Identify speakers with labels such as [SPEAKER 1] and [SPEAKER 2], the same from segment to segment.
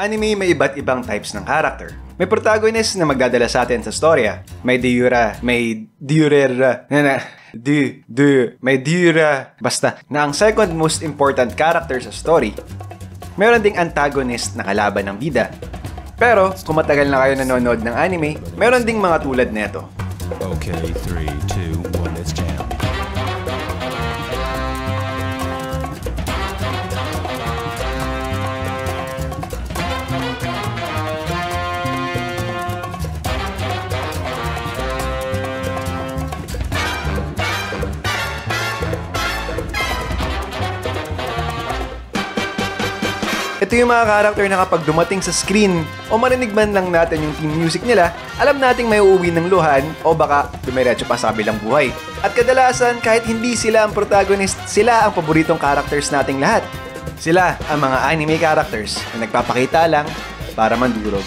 [SPEAKER 1] Sa anime, may iba't ibang types ng character. May protagonist na magdadala sa atin sa storya. May basta, na ang second most important character sa story. Meron ding antagonist na kalaban ng bida. Pero, kung matagal na kayo nanonood ng anime, meron ding mga tulad neto.
[SPEAKER 2] Okay, 3, 2, 1, let's jam.
[SPEAKER 1] Ito yung mga karakter na kapag dumating sa screen o marinig man lang natin yung theme music nila, alam nating may uuwi ng luhan o baka dumiretso pa sa kabilang buhay. At kadalasan, kahit hindi sila ang protagonist, sila ang paboritong characters nating lahat. Sila ang mga anime characters na nagpapakita lang para mandurog.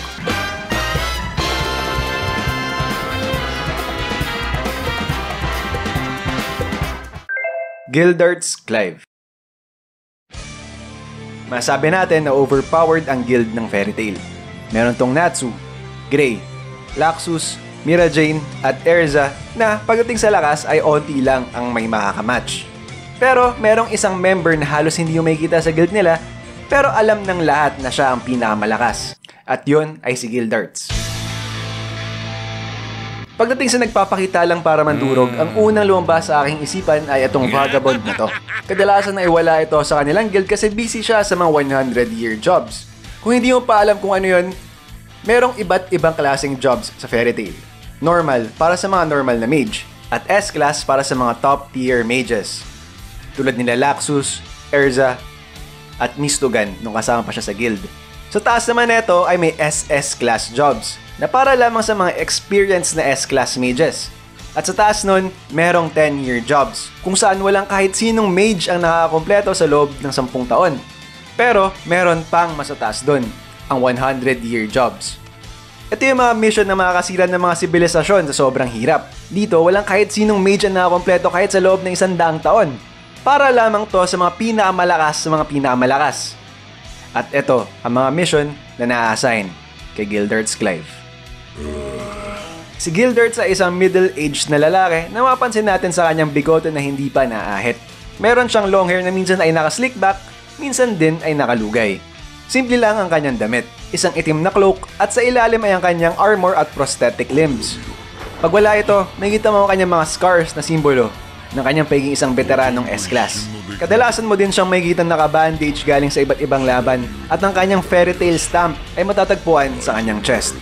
[SPEAKER 1] Gildarts Clive. Masabi natin na overpowered ang guild ng Fairy Tail. Meron tong Natsu, Gray, Laxus, Mira Jane at Erza na pagdating sa lakas ay onti lang ang may makakamatch. Pero merong isang member na halos hindi yung makikita sa guild nila pero alam ng lahat na siya ang pinakamalakas. At yun ay si Gildarts. Pagdating sa nagpapakita lang para mandurog, ang unang lumabas sa aking isipan ay itong vagabond na to. Kadalasan ay wala ito sa kanilang guild kasi busy siya sa mga 100-year jobs. Kung hindi mo pa alam kung ano yun, merong iba't ibang klaseng jobs sa Fairy Tail. Normal, para sa mga normal na mage. At S-class para sa mga top-tier mages. Tulad nila Laxus, Erza, at Mistogan nung kasama pa siya sa guild. Sa taas naman nito ay may SS-class jobs na para lamang sa mga experienced na S-class mages. At sa taas nun, merong 10-year jobs, kung saan walang kahit sinong mage ang nakakakompleto sa loob ng 10 taon. Pero, meron pang mas taas dun, ang 100-year jobs. Ito yung mga mission na makakasiran ng mga sibilisasyon sa sobrang hirap. Dito, walang kahit sinong mage ang nakakakompleto kahit sa loob ng 100 taon. Para lamang to sa mga pinakamalakas. At ito, ang mga mission na na-assign kay Gildarts Clive. Si Gildarts ay isang middle-aged na lalaki na mapansin natin sa kanyang bigote na hindi pa naahit. Meron siyang long hair na minsan ay naka-slick back, minsan din ay nakalugay. Simple lang ang kanyang damit, isang itim na cloak at sa ilalim ay ang kanyang armor at prosthetic limbs. Pag wala ito, makikita mo ang kanyang mga scars na simbolo ng kanyang pagiging isang veteranong S-class. Kadalasan mo din siyang makikita naka-bandage galing sa iba't ibang laban at ang kanyang Fairy Tail stamp ay matatagpuan sa kanyang chest.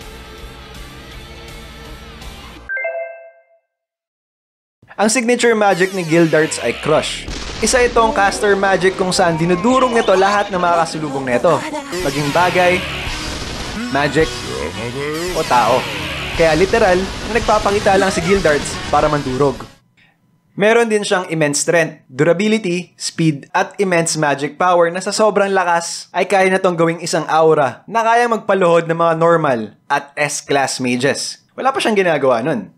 [SPEAKER 1] Ang signature magic ni Gildarts ay Crush. Isa itong caster magic kung saan dinudurog nito lahat ng mga kasulubong nito, maging bagay, magic, o tao. Kaya literal, nagpapakita lang si Gildarts para mandurog. Meron din siyang immense strength, durability, speed, at immense magic power na sa sobrang lakas ay kaya na tong gawing isang aura na kayang magpaluhod ng mga normal at S-class mages. Wala pa siyang ginagawa nun.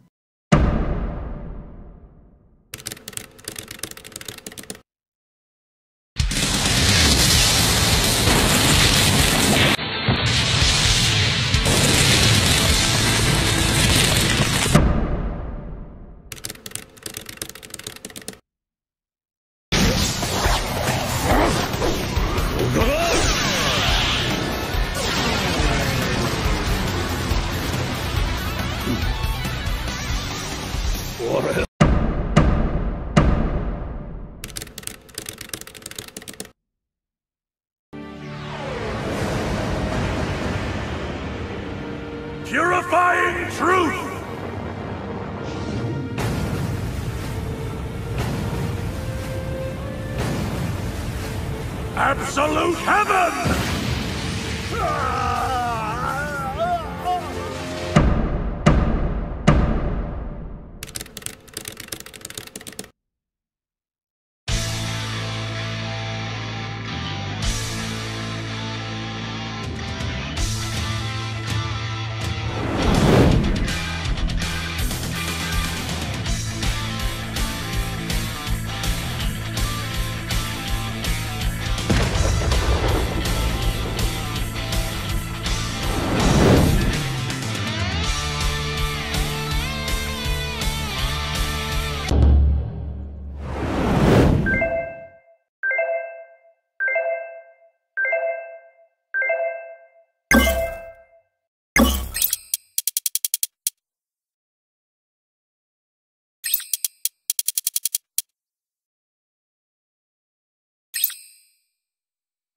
[SPEAKER 3] Purifying truth! Absolute heaven!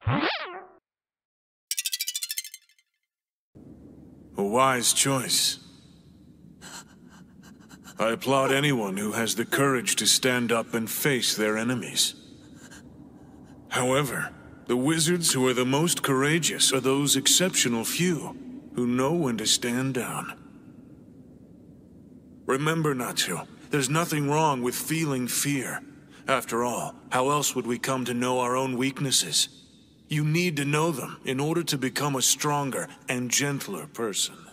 [SPEAKER 3] A wise choice. I applaud anyone who has the courage to stand up and face their enemies. However, the wizards who are the most courageous are those exceptional few who know when to stand down. Remember, Natsu, there's nothing wrong with feeling fear. After all, how else would we come to know our own weaknesses? You need to know them in order to become a stronger and gentler person.